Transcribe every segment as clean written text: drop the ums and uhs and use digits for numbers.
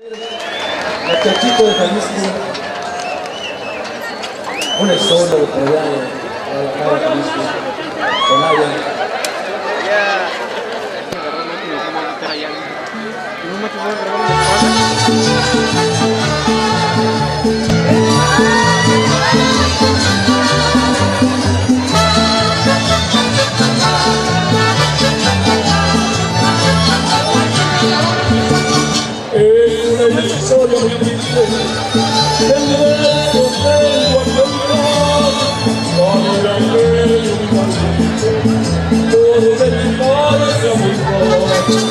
Muchachito de Jalisco, una historia de por allá de la cara de Jalisco, con Aya. Historia muy triste del beso del guardián con la piel y un maldito todo de mi padre se amigó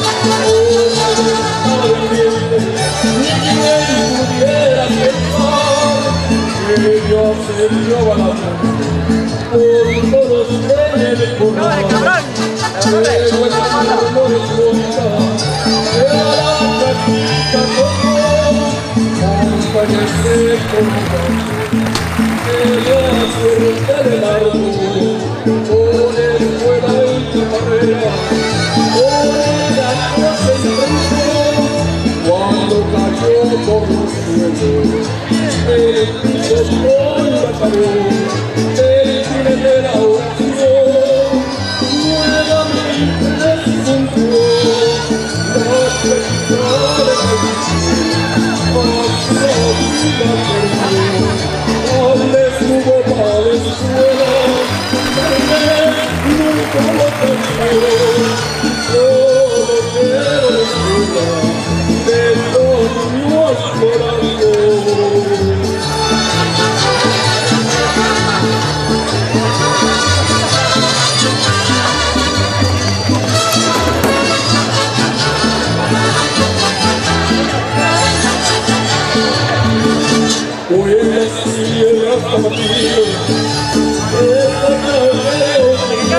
ni quien pudiera pensar que yo sembraba la muerte por todos en el corral pero el amor es bonita era la práctica parecer como ella suerte del árbol con escuela en tu carrera con ella no se enfrentó cuando cayó por los cielos el piso con la pared el fin de la oración nuevamente se sintió la felicidad de donde estuvo para la escuela, nunca lo cambió. Solo quiero la escuela de todo mi corazón. Buenas tierras abatidas, esta cabello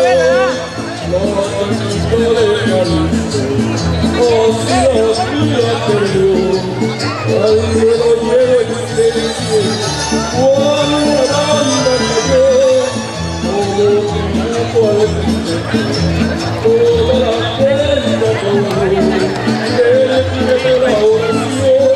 la chica de Jalisco, así la vida perdió, al cielo lleno existencia, cuando la banda cayó, todo triunfo al frente, toda la gente acabó, el fin de la oración.